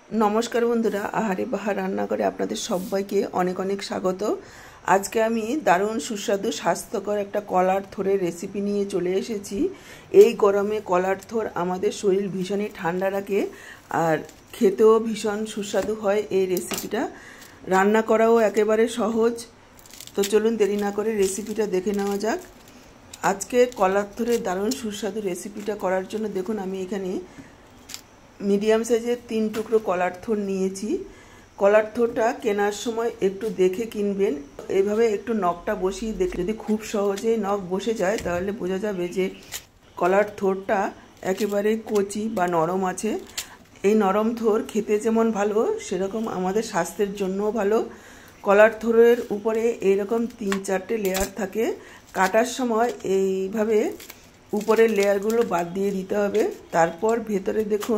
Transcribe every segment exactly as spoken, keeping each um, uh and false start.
नमस्कार बंधुरा आहारे बाहार रान्नाघरे आपनादेर सबाइके अनेक अनेक स्वागत। आज के आमी दारुण सुस्वादु स्वास्थ्यकर एक कलार थोरेर रेसिपि निये चले एसेछि। एई गरमे कलार थोर आमादेर शरीर भीषणই ठांडा राखे और खेतेও भीषण सुस्वादु हय। এই রেসিপিটা রান্না করাও একেবারে সহজ। তো চলুন দেরি না করে রেসিপিটা দেখে নেওয়া যাক। আজকে কলার থোরের দারুণ সুস্বাদু রেসিপিটা করার জন্য দেখুন আমি এখানে মিডিয়াম সাইজের তিন টুকরো কলার থোর নিয়েছি। কলার থোরটা কেনার সময় একটু দেখে কিনবেন। এইভাবে একটু নখটা বসিয়ে দেখলে যদি খুব সহজেই নখ বসে যায় তাহলে বোঝা যাবে যে কলার থোরটা একেবারে কচি বা নরম আছে। এই নরম থোর খেতে যেমন ভালো সেরকম আমাদের স্বাস্থ্যের জন্যও ভালো। কলার থোরের উপরে এইরকম তিন চারটে লেয়ার থাকে। কাটার সময় এইভাবে ऊपर लेयारगुलो बाद दिए दीते हबे। तारपर भेतरे देखुन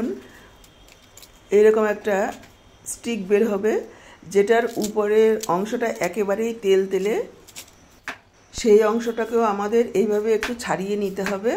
एरकम एक स्टिक बेर होबे जेटार ऊपरेर अंशटा एकेबारेई तेल तेले सेई अंशटाकेও आमादेर এইভাবে একটু ছাড়িয়ে নিতে হবে।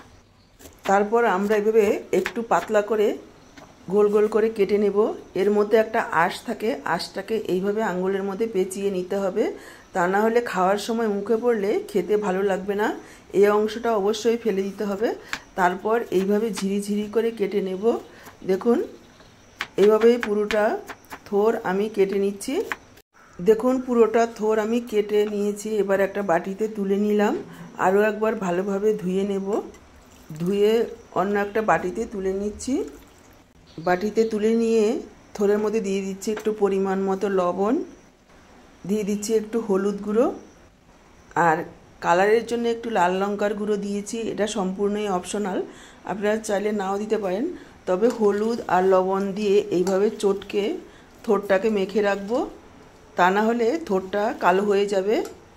তারপর আমরা এইভাবে একটু পাতলা করে গোল গোল করে কেটে নেব। এর মধ্যে একটা আঁশ থাকে, আঁশটাকে এইভাবে আঙ্গুলের মধ্যে পেঁচিয়ে নিতে হবে, তা না হলে খাওয়ার সময় মুখে পড়লে খেতে ভালো লাগবে না। এই অংশটা অবশ্যই ফেলে দিতে হবে। তারপর এইভাবে ঝিরি ঝিরি করে কেটে নেব। দেখুন এইভাবেই পুরোটা থোর আমি কেটে নিচ্ছি। দেখুন পুরোটা থোর আমি কেটে নিয়েছি। এবার একটা বাটিতে তুলে নিলাম। আরও একবার ভালোভাবে ধুয়ে নেব। ধুয়ে অন্য একটা বাটিতে তুলে নিচ্ছি। বাটিতে তুলে নিয়ে থোরের মধ্যে দিয়ে দিচ্ছি একটু পরিমাণ মতো লবণ, দিয়ে দিচ্ছি একটু হলুদ গুঁড়ো আর কালারের জন্য একটু লাল লঙ্কার গুঁড়ো দিয়েছি। এটা সম্পূর্ণই অপশনাল, আপনারা চাইলে নাও দিতে পারেন। তবে হলুদ আর লবণ দিয়ে এইভাবে চটকে থোরটাকে মেখে রাখবো, তা না হলে থোরটা কালো হয়ে যাবে।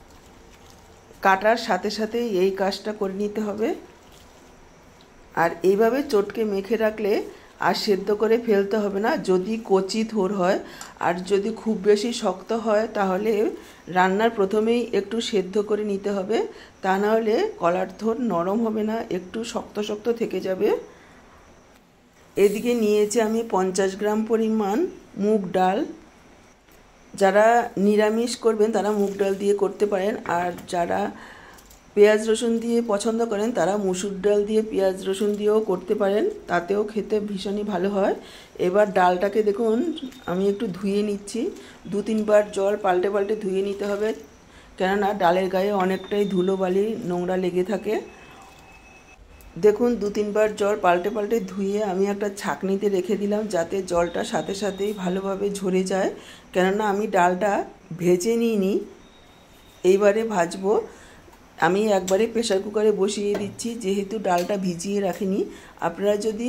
কাটার সাথে সাথে এই কাজটা করে নিতে হবে। আর এইভাবে চটকে মেখে রাখলে আর সেদ্ধ করে ফেলতে হবে না যদি কচি থোর হয়। আর যদি খুব বেশি শক্ত হয় তাহলে রান্নার প্রথমেই একটু সেদ্ধ করে নিতে হবে, তা না হলে কলার থোর নরম হবে না, একটু শক্ত শক্ত থেকে যাবে। এদিকে নিয়েছি আমি পঞ্চাশ গ্রাম পরিমাণ মুগ ডাল। যারা নিরামিষ করবেন তারা মুগ ডাল দিয়ে করতে পারেন, আর যারা পেঁয়াজ রসুন দিয়ে পছন্দ করেন তারা মুসুর ডাল দিয়ে পেঁয়াজ রসুন দিয়েও করতে পারেন, তাতেও খেতে ভীষণই ভালো হয়। এবার ডালটাকে দেখুন আমি একটু ধুয়ে নিচ্ছি। দু তিনবার জল পাল্টে পাল্টে ধুয়ে নিতে হবে, কেননা ডালের গায়ে অনেকটাই ধুলোবালি নোংরা লেগে থাকে। দেখুন দু তিনবার জল পাল্টে পাল্টে ধুয়ে আমি একটা ছাঁকনিতে রেখে দিলাম যাতে জলটা সাথে সাথেই ভালোভাবে ঝরে যায়, কেননা আমি ডালটা ভেজে নিইনি, এইবারে ভাজবো। আমি একবারে প্রেসার কুকারে বসিয়ে দিচ্ছি, যেহেতু ডালটা ভিজিয়ে রাখিনি। আপনারা যদি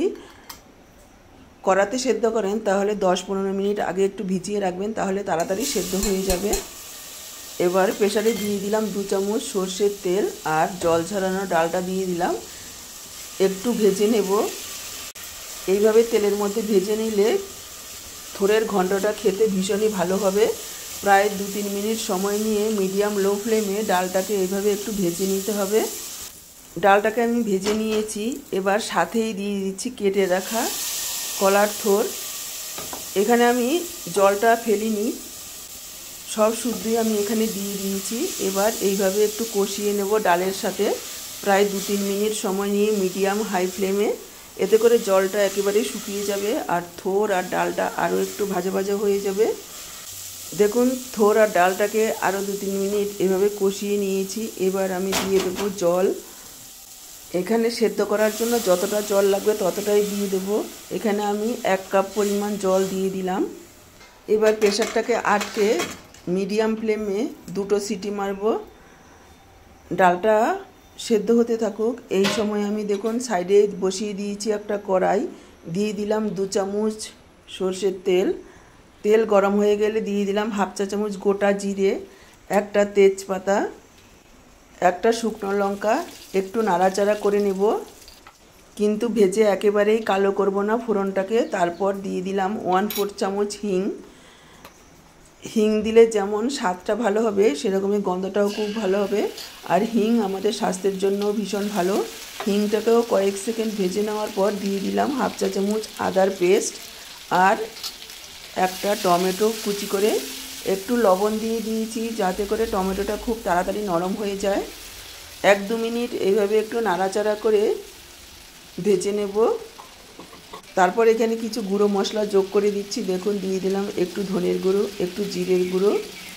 কড়াতে সেদ্ধ করেন তাহলে দশ পনেরো মিনিট আগে একটু ভিজিয়ে রাখবেন, তাহলে তাড়াতাড়ি সেদ্ধ হয়ে যাবে। এবার প্রেসারে দিয়ে দিলাম দু চামচ সর্ষের তেল আর জল ঝরানো ডালটা দিয়ে দিলাম। একটু ভেজে নেব। এইভাবে তেলের মধ্যে ভেজে নিলে থোরের ঘন্টটা খেতে ভীষণই ভালো হবে। প্রায় দু তিন মিনিট সময় নিয়ে মিডিয়াম লো ফ্লেমে ডালটাকে এইভাবে একটু ভেজে নিতে হবে। ডালটাকে আমি ভেজে নিয়েছি। এবার সাথেই দিয়ে দিচ্ছি কেটে রাখা কলার থোর। এখানে আমি জলটা ফেলিনি, সব শুদ্ধই আমি এখানে দিয়ে দিয়েছি। এবার এইভাবে একটু কষিয়ে নেব ডালের সাথে প্রায় দু তিন মিনিট সময় নিয়ে মিডিয়াম হাই ফ্লেমে। এতে করে জলটা একেবারেই শুকিয়ে যাবে আর থোর আর ডালটা আরও একটু ভাজা ভাজা হয়ে যাবে। দেখুন থোর আর ডালটাকে আরও দু তিন মিনিট এভাবে কষিয়ে নিয়েছি। এবার আমি দিয়ে দেবো জল। এখানে সেদ্ধ করার জন্য যতটা জল লাগবে ততটাই দিয়ে দেবো। এখানে আমি এক কাপ পরিমাণ জল দিয়ে দিলাম। এবার প্রেসারটাকে আটকে মিডিয়াম ফ্লেমে দুটো সিটি মারবো। ডালটা সেদ্ধ হতে থাকুক। এই সময় আমি দেখুন সাইডে বসিয়ে দিয়েছি একটা কড়াই, দিয়ে দিলাম দু চামচ সর্ষের তেল। তেল গরম হয়ে গেলে দিয়ে দিলাম হাফ চা চামচ গোটা জিরে, একটা তেজপাতা, একটা শুকনো লঙ্কা। একটু নাড়াচাড়া করে নেব, কিন্তু ভেজে একেবারেই কালো করব না ফোড়নটাকে। তারপর দিয়ে দিলাম ওয়ান ফোর চামচ হিং। হিং দিলে যেমন স্বাদটা ভালো হবে সেরকমই গন্ধটাও খুব ভালো হবে। আর হিং আমাদের স্বাস্থ্যের জন্য ভীষণ ভালো। হিংটাকেও কয়েক সেকেন্ড ভেজে নেওয়ার পর দিয়ে দিলাম হাফ চা চামচ আদার পেস্ট আর একটা টমেটো কুচি করে একটু লবণ দিয়ে দিয়েছি যাতে করে টমেটোটা খুব তাড়াতাড়ি নরম হয়ে যায়। এক দু মিনিট এইভাবে একটু নাড়াচাড়া করে ভেজে নেব। তারপর এখানে কিছু গুঁড়ো মশলা যোগ করে দিচ্ছি। দেখুন, দিয়ে দিলাম একটু ধনের গুঁড়ো, একটু জিরের গুঁড়ো,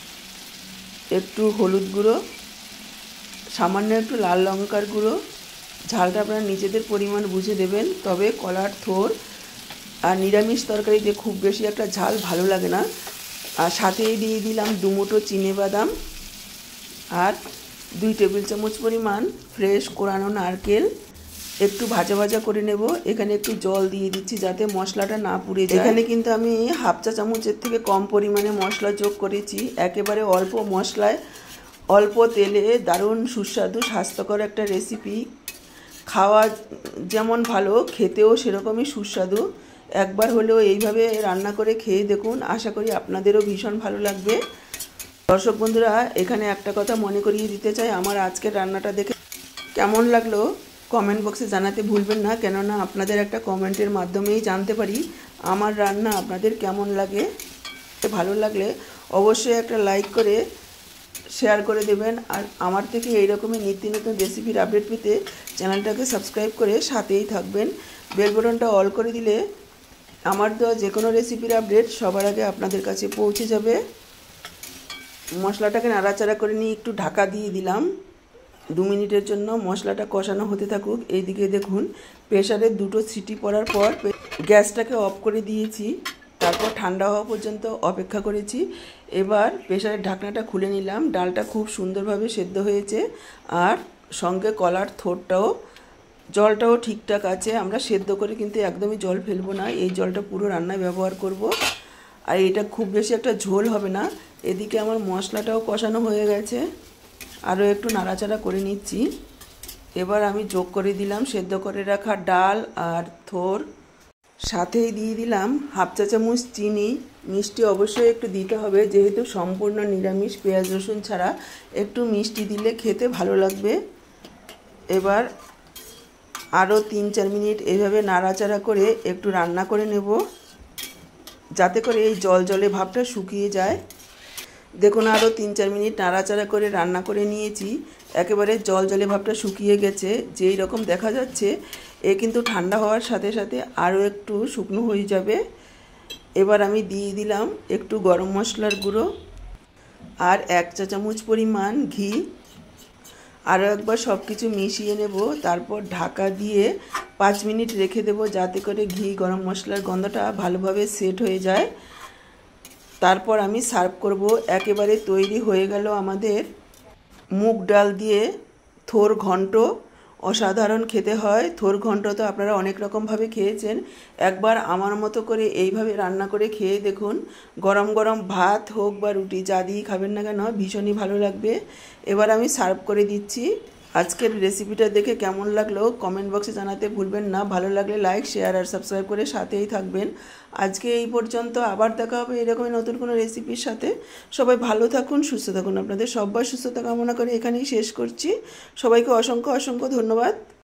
একটু হলুদ গুঁড়ো, সামান্য একটু লাল লঙ্কার গুঁড়ো। ঝালটা আপনারা নিজেদের পরিমাণ বুঝে দেবেন। তবে কলার থোর আর নিরামিষ তরকারিতে খুব বেশি একটা ঝাল ভালো লাগে না। আর সাথেই দিয়ে দিলাম দুমুঠো চিনেবাদাম আর দুই টেবিল চামচ পরিমাণ ফ্রেশ কোরানো নারকেল। একটু ভাজা ভাজা করে নেব। এখানে একটু জল দিয়ে দিচ্ছি যাতে মশলাটা না পুড়ে যায়। এখানে কিন্তু আমি হাফ চা চামচের থেকে কম পরিমাণে মশলা যোগ করেছি। একেবারে অল্প মশলায় অল্প তেলে দারুণ সুস্বাদু স্বাস্থ্যকর একটা রেসিপি। খাওয়া যেমন ভালো, খেতেও সেরকমই সুস্বাদু। একবার হলেও এইভাবে রান্না করে খেয়ে দেখুন, আশা করি আপনাদেরও ভীষণ ভালো লাগবে। দর্শক বন্ধুরা, এখানে একটা কথা মনে করিয়ে দিতে চাই, আমার আজকের রান্নাটা দেখে কেমন লাগলো কমেন্ট বক্সে জানাতে ভুলবেন না। কেননা আপনাদের একটা কমেন্টের মাধ্যমেই জানতে পারি আমার রান্না আপনাদের কেমন লাগে। ভালো লাগলে অবশ্যই একটা লাইক করে শেয়ার করে দেবেন। আর আমার থেকে এইরকমই নিত্য নতুন রেসিপির আপডেট পেতে চ্যানেলটাকে সাবস্ক্রাইব করে সাথেই থাকবেন। বেল বাটনটা অল করে দিলে আমার দেওয়া যে কোনো রেসিপির আপডেট সবার আগে আপনাদের কাছে পৌঁছে যাবে। মশলাটাকে নাড়াচাড়া করে নিয়ে একটু ঢাকা দিয়ে দিলাম দু মিনিটের জন্য। মশলাটা কষানো হতে থাকুক। এইদিকে দেখুন, প্রেসারে দুটো সিটি পড়ার পর গ্যাসটাকে অফ করে দিয়েছি। তারপর ঠান্ডা হওয়া পর্যন্ত অপেক্ষা করেছি। এবার প্রেসারের ঢাকনাটা খুলে নিলাম। ডালটা খুব সুন্দরভাবে সেদ্ধ হয়েছে আর সঙ্গে কলার থোরটাও, জলটাও ঠিকঠাক আছে। আমরা সেদ্ধ করে কিন্তু একদমই জল ফেলবো না, এই জলটা পুরো রান্নায় ব্যবহার করব। আর এটা খুব বেশি একটা ঝোল হবে না। এদিকে আমার মশলাটাও কষানো হয়ে গেছে, আরও একটু নাড়াচাড়া করে নিচ্ছি। এবার আমি যোগ করে দিলাম সেদ্ধ করে রাখা ডাল আর থোর। সাথেই দিয়ে দিলাম হাফ চা চামচ চিনি। মিষ্টি অবশ্যই একটু দিতে হবে, যেহেতু সম্পূর্ণ নিরামিষ, পেঁয়াজ রসুন ছাড়া। একটু মিষ্টি দিলে খেতে ভালো লাগবে। এবার আরও তিন চার মিনিট এইভাবে নাড়াচাড়া করে একটু রান্না করে নেব যাতে করে এই জল জলে ভাবটা শুকিয়ে যায়। দেখুন, আরও তিন চার মিনিট নাড়াচাড়া করে রান্না করে নিয়েছি। একেবারে জল জলে ভাবটা শুকিয়ে গেছে। যেই রকম দেখা যাচ্ছে, এ কিন্তু ঠান্ডা হওয়ার সাথে সাথে আরও একটু শুকনো হয়ে যাবে। এবার আমি দিয়ে দিলাম একটু গরম মশলার গুঁড়ো আর এক চা চামচ পরিমাণ ঘি। আরও একবার সব কিছু মিশিয়ে নেব। তারপর ঢাকা দিয়ে পাঁচ মিনিট রেখে দেব যাতে করে ঘি গরম মশলার গন্ধটা ভালোভাবে সেট হয়ে যায়। তারপর আমি সার্ভ করব। একেবারে তৈরি হয়ে গেল আমাদের মুগ ডাল দিয়ে থোর ঘন্ট। অসাধারণ খেতে হয়। থোর ঘন্ট তো আপনারা অনেক রকমভাবে খেয়েছেন, একবার আমার মতো করে এইভাবে রান্না করে খেয়ে দেখুন। গরম গরম ভাত হোক বা রুটি, যা দিয়ে খাবেন না কেন ভীষণই ভালো লাগবে। এবার আমি সার্ভ করে দিচ্ছি। আজকের রেসিপিটা দেখে কেমন লাগলো কমেন্ট বক্সে জানাতে ভুলবেন না। ভালো লাগলে লাইক, শেয়ার আর সাবস্ক্রাইব করে সাথেই থাকবেন। আজকে এই পর্যন্ত, আবার দেখা হবে এরকমই নতুন কোনো রেসিপির সাথে। সবাই ভালো থাকুন, সুস্থ থাকুন। আপনাদের সবার সুস্থতা কামনা করে এখানেই শেষ করছি। সবাইকে অসংখ্য অসংখ্য ধন্যবাদ।